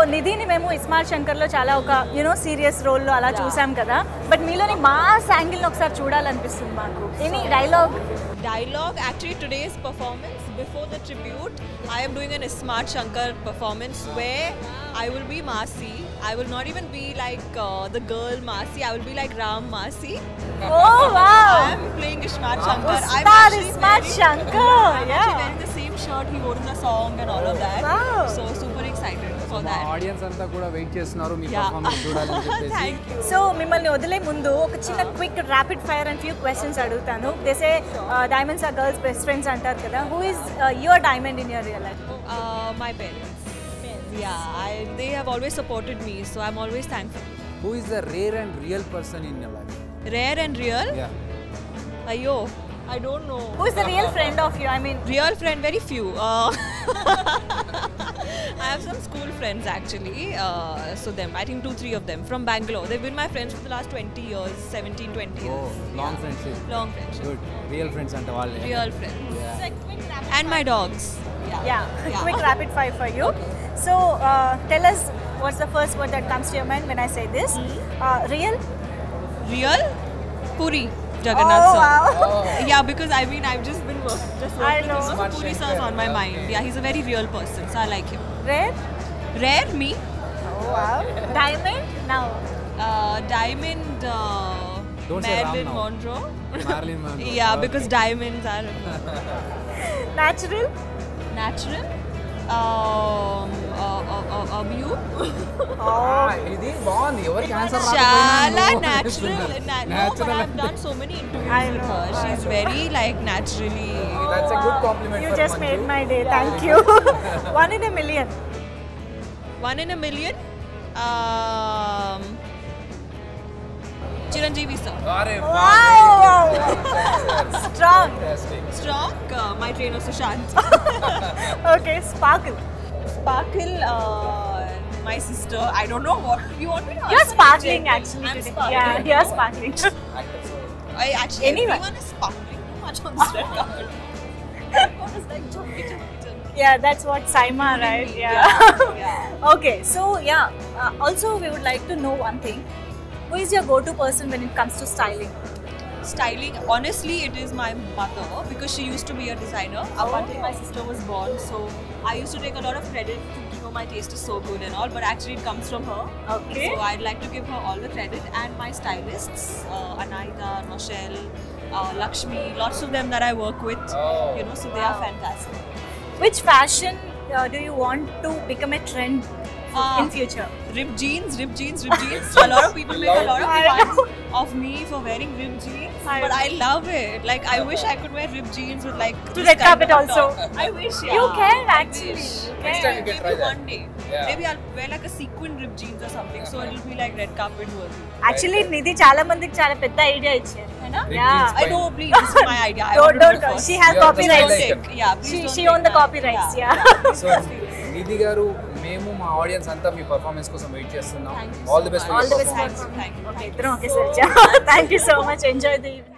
నిధిని మేము ఇస్మార్ట్ శంకర్లో చాలా ఒక సీరియస్ రోల్లో అలా చూసాం కదా, బట్ మీలోని మాస్ యాంగిల్ని ఒకసారి చూడాలనిపిస్తుంది మాకు. Any Dialogue, actually today's performance, before the tribute, I am doing an Ismart Shankar performance where I will be Masi. I will not even be like the girl Masi, I will be like Ram Masi. Oh wow! I am playing Ismart Shankar. I'm actually Ismart Shankar. I'm wearing the same shirt he wore in the song and all of that. Wow. So super excited for that. Audience anta kuda wait chestunaru mee performance చూడాలని చెప్పేసి. Thank you. So మిమ్మల్ని వదిలే ముందు ఒక చిన్న quick rapid fire and few questions అడుగుతాను. They say diamonds are girls best friends అంటారు కదా. Who is your diamond in your real life? My parents. Yeah, they have always supported me, so I'm always thankful. Who is the rare and real person in your life? Rare and real? Yeah. Ayyo, I don't know. Who is the real friend of you? I mean, real friend, very few. I have some school friends actually. So I think 2-3 of them from Bangalore. They've been my friends for the last 20 years, 17-20 years. Oh, long friendship. Long friendship. Good. Real friends ante valle. Real friends. Yeah. And my dogs. yeah. Quick rapid fire for you. So tell us what's the first word that comes to your mind when I say this. Real? Real? Puri. Jagannath sir. Wow. Yeah, because I mean I've just been working I know. so Puri sir is on my mind. Yeah, he's a very real person, so I like him. Rare? Rare? Me? Oh wow. Diamond? Now. Diamond. Don't say Ram Marilyn now. Monroe. Marilyn Monroe. Yeah, Okay. because diamonds are Natural? natural. You? ఇది బాగుంది. ఎవరికి answer Chala natural. No, but Natural. I've done so many interviews I with know. her. She's very like naturally. That's a good compliment You for just Manju. made my day. Thank you. 1 in a million. 1 in a million. Chiranjeevi sir. Are Wow. Strong. Strong. My trainer Sushant. Okay. Sparkle. Sparkle. My sister. I don't know what you want me to. You're answer sparkling it? actually I'm today. sparkling. Yeah, you're sparkling. Actually, Anyone. everyone is sparkling too much on this red carpet. Everyone is like jumpy. Yeah, that's what Saima, right? Yeah. Okay, so yeah. Also, we would like to know one thing. Who is your go-to person when it comes to styling? Styling, honestly, it is my mother because she used to be a designer up until my sister was born. So I used to take a lot of credit thinking, oh, my taste is so good and all, but actually it comes from her. Okay. So I'd like to give her all the credit, and my stylists, Anaita, Noshelle, Lakshmi, lots of them that I work with, so they are fantastic. Which fashion do you want to become a trend in future? Ripped jeans. A lot of people make a lot of fun of me for wearing ripped jeans, but I love it. Like I wish I could wear ripped jeans with like To this red kind carpet of also. top. I wish, yeah. You can I actually. wish. You Next time you can try Maybe that. one day. Yeah. Maybe I'll wear like a sequin ripped jeans or something, so it'll be like red carpet worthy. Actually, Nidhi చాలా మందికి చాలా పెద్ద idea ఇచ్చారు. Ripped Yeah. jeans. I know, please. This is my idea. I want to do Don't it first. She has You are the copyrights. style Don't take. Yeah, please don't She take own the that. copyrights. Yeah. So Nidhi గారు, మేము మా audience అంతా మీ performance కోసం wait చేస్తున్నాం. Thank you all the best for All the your best. Performance. Thank you. Okay, ఇద్దరం ఒకేసారి. Thank you so much. Enjoy the evening.